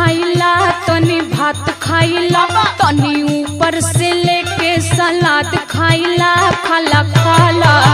खाइला तनी भात खाइला तनी ऊपर से लेके सलाद खाइला खाला खाला।